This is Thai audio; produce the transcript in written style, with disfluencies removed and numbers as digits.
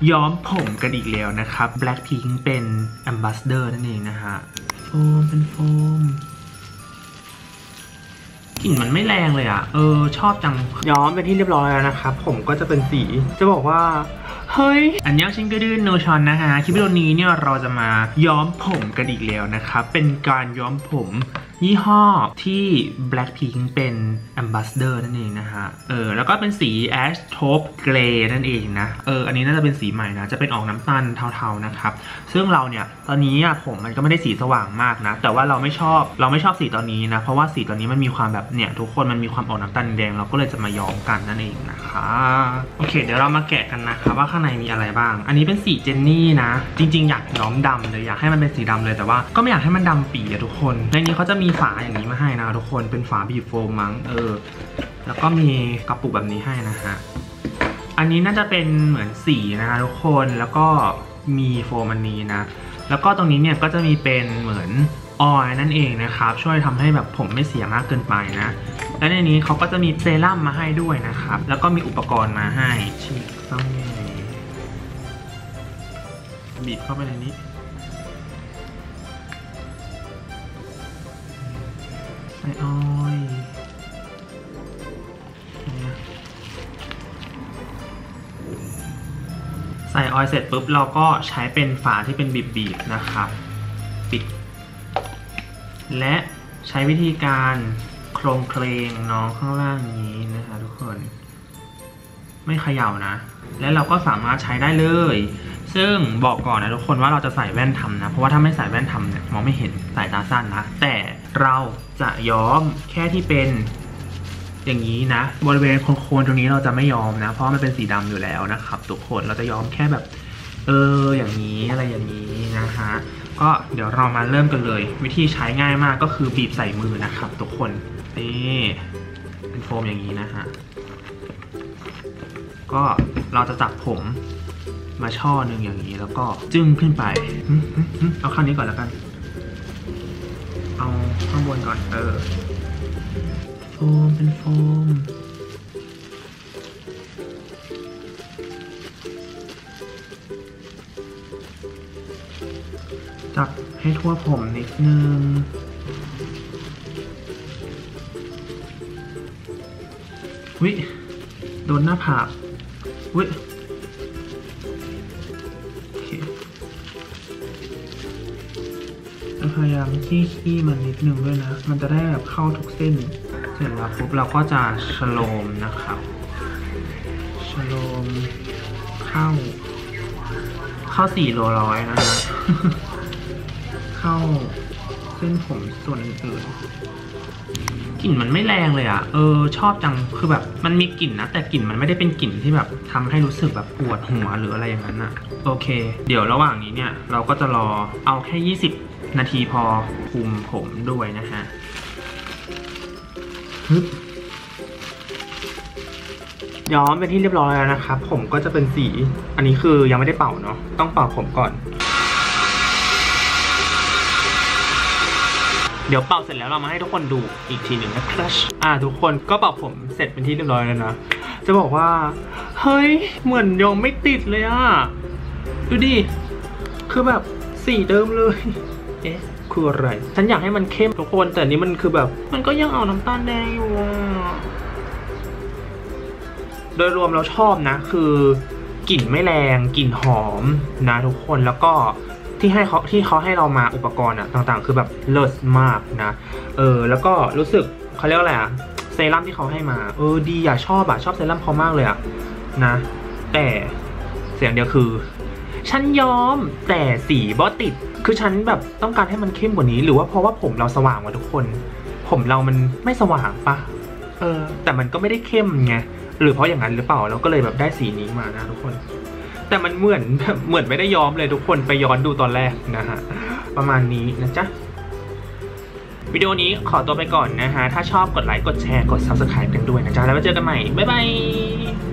ย้อมผมกันอีกแล้วนะครับ Blackpink เป็น Ambassador นั่นเองนะฮะโฟมเป็นโฟมกลิ่นมันไม่แรงเลยอ่ะชอบจังย้อมเป็นที่เรียบร้อยแล้วนะครับผมก็จะเป็นสีจะบอกว่าเฮ้ยอันยองชิงกระดื้นโนชอนนะฮะคลิปวิดีโอนี้เนี่ยเราจะมาย้อมผมกันอีกแล้วนะครับเป็นการย้อมผมยี่ห้อที่ Blackpink เป็น Ambassador นั่นเองนะฮะแล้วก็เป็นสี Ash Taupe Grey นั่นเองนะอันนี้น่าจะเป็นสีใหม่นะจะเป็นออกน้ำตาลเทาๆนะครับซึ่งเราเนี่ยตอนนี้ผมมันก็ไม่ได้สีสว่างมากนะแต่ว่าเราไม่ชอบสีตอนนี้นะเพราะว่าสีตอนนี้มันมีความแบบเนี่ยทุกคนมันมีความออกน้ำตาลแดงเราก็เลยจะมาย้อมกันนั่นเองนะคะโอเคเดี๋ยวเรามาแกะกันนะครับว่าข้างในมีอะไรบ้างอันนี้เป็นสีเจนนี่นะจริงๆอยากย้อมดำเลยอยากให้มันเป็นสีดำเลยแต่ว่าก็ไม่อยากให้มันดำปีอะทุกคนในนี้เขาจะมีฝาอย่างนี้มาให้นะทุกคนเป็นฝาบีบโฟมมั้งแล้วก็มีกระปุกแบบนี้ให้นะฮะอันนี้น่าจะเป็นเหมือนสีนะคะทุกคนแล้วก็มีโฟมอันนี้นะแล้วก็ตรงนี้เนี่ยก็จะมีเป็นเหมือนออยล์นั่นเองนะครับช่วยทำให้แบบผมไม่เสียมากเกินไปนะและในนี้เขาก็จะมีเซรั่มมาให้ด้วยนะครับแล้วก็มีอุปกรณ์มาให้ฉีกต้องบีบเข้าไปในนี้ใส่ออยล์ใส่ออยล์เสร็จปุ๊บเราก็ใช้เป็นฝาที่เป็นบีบๆนะครับปิดและใช้วิธีการโครงเคลงน้องข้างล่างนี้นะคะทุกคนไม่เขย่านะและเราก็สามารถใช้ได้เลยซึ่งบอกก่อนนะทุกคนว่าเราจะใส่แว่นทำนะเพราะว่าถ้าไม่ใส่แว่นทำเนี่ยมองไม่เห็นสายตาสั้นนะแต่เราจะย้อมแค่ที่เป็นอย่างนี้นะบริเวณโคนๆตรงนี้เราจะไม่ย้อมนะเพราะมันเป็นสีดำอยู่แล้วนะครับทุกคนเราจะย้อมแค่แบบอย่างนี้อะไรอย่างนี้นะฮะก็เดี๋ยวเรามาเริ่มกันเลยวิธีใช้ง่ายมากก็คือบีบใส่มือนะครับทุกคนนี่เป็นโฟมอย่างนี้นะฮะก็เราจะจับผมมาช่อหนึ่งอย่างนี้แล้วก็จึ้งขึ้นไปเอาข้างนี้ก่อนแล้วกันเอาข้างบนก่อนโฟมเป็นโฟมจับให้ทั่วผมนิดนึงวิโดนหน้าผากวิพยายามขี้มันนิดนึงด้วยนะมันจะได้แบบเข้าทุกเส้นเสร็จแล้วปุ๊บเราก็จะชโลมนะครับชโลมเข้า400นะฮะ เข้าเส้นผมส่วนอื่นๆกลิ่นมันไม่แรงเลยอ่ะชอบจังคือแบบมันมีกลิ่นนะแต่กลิ่นมันไม่ได้เป็นกลิ่นที่แบบทำให้รู้สึกแบบปวดหัวหรืออะไรอย่างนั้นอ่ะโอเคเดี๋ยวระหว่างนี้เนี่ยเราก็จะรอเอาแค่20 นาทีพอคุมผมด้วยนะฮะย้อมเป็นที่เรียบร้อยแล้วนะครับผมก็จะเป็นสีอันนี้คือยังไม่ได้เป่าเนาะต้องเป่าผมก่อนเดี๋ยวเป่าเสร็จแล้วเรามาให้ทุกคนดูอีกทีหนึ่งนะครับทุกคนก็เป่าผมเสร็จเป็นที่เรียบร้อยแล้วนะจะบอกว่าเฮ้ยเหมือนยังไม่ติดเลยอ่ะดูดิคือแบบสีเดิมเลยคืออะไรฉันอยากให้มันเข้มทุกคนแต่นี้มันคือแบบมันก็ยังเอาน้ำตาลแดงอยู่โดยรวมเราชอบนะคือกลิ่นไม่แรงกลิ่นหอมนะทุกคนแล้วก็ที่เขาให้เรามาอุปกรณ์ต่างๆคือแบบเลิศมากนะแล้วก็รู้สึกเขาเรียกว่าอะไรเซรั่มที่เขาให้มาดีชอบเซรั่มเขามากเลยนะแต่เสียงเดียวคือฉันย้อมแต่สีบ่ติดคือฉันแบบต้องการให้มันเข้มกว่านี้หรือว่าเพราะว่าผมเราสว่างกว่าทุกคนผมเรามันไม่สว่างปะแต่มันก็ไม่ได้เข้มไงหรือเพราะอย่างนั้นหรือเปล่าเราก็เลยแบบได้สีนี้มานะทุกคนแต่มันเหมือนไม่ได้ย้อมเลยทุกคนไปย้อนดูตอนแรกนะฮะประมาณนี้นะจ๊ะวิดีโอนี้ขอตัวไปก่อนนะฮะถ้าชอบกดไลค์กดแชร์กด Subscribe กันด้วยนะจ๊ะแล้วไว้เจอกันใหม่บ๊ายบาย